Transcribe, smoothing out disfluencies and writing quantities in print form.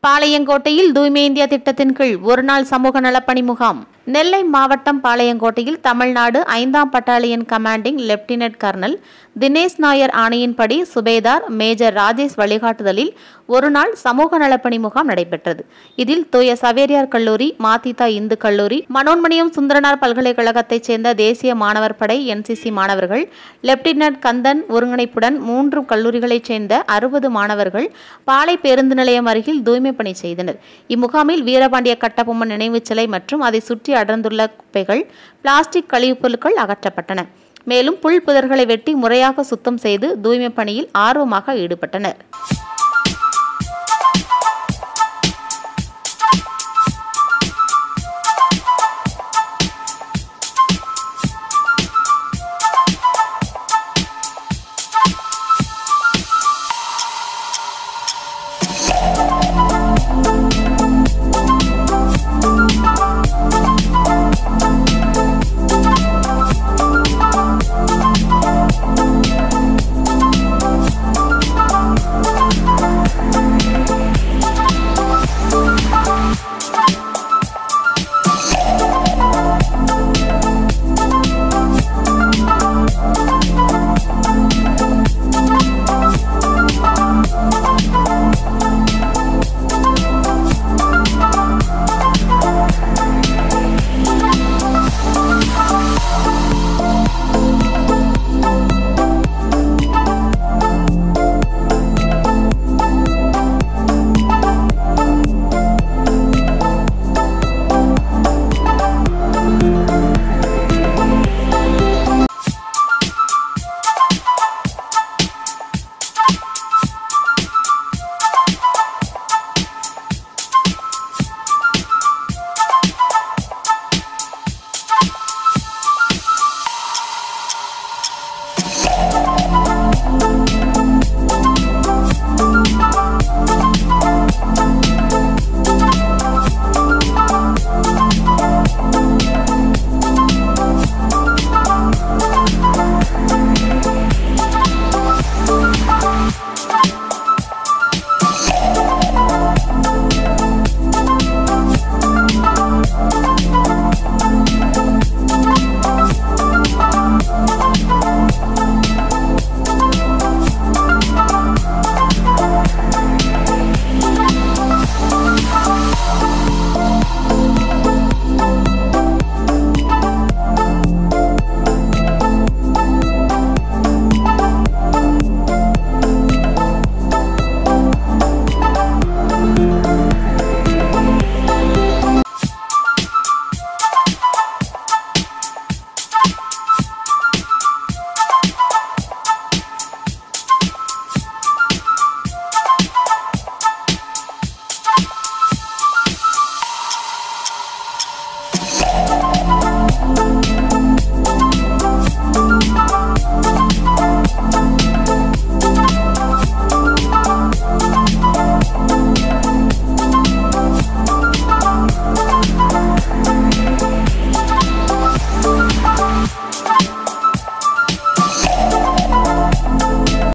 பாளையங்கோட்டையில் தூய்மை இந்தியா திட்டத்தின் கீழ் ஒருநாள் சமூக நலப்பணி முகாம். நெல்லை மாவட்டம் பாளையங்கோட்டையில் தமிழ்நாடு 5ஆம் battalion commanding lieutenant colonel Dinesh Nair ஆணையின்படி சுபேதார் மேஜர் ராஜேஷ் வழிகாட்டுதலில் ஒருநாள் சமூக நலப்பணி முகாம் நடைபெற்றது. இதில் தூய சவேரியார் கல்லூரி, மாத்திதா இந்து கல்லூரி, மனோன்மணியம் சுந்தரனார் பல்கலைக்கழகத்தைச் சேர்ந்த தேசிய மாணவர் படை NCC மாணவர்கள், லெப்டினன்ட் கந்தன் ஒருங்கிணைப்புடன் 3 கல்லூரிகளைச் சேர்ந்த 60 மாணவர்கள் பாளை பேருந்து நிலையம் அருகில் தூய்மை பணி செய்தனர். இம்முகாமில் வீரபாண்டிய கட்டபொம்மன் நினைவு சிலை மற்றும் அதை சுற்றி அடர்ந்துள்ள குப்பைகள், பிளாஸ்டிக் கழிவுப் பொருட்கள் அகற்றப்பட்டன. மேலும் புல் புதர்களை வெட்டி முறையாக சுத்தம் செய்து தூய்மை பணியில் ஆர்வமாக ஈடுபட்டனர்.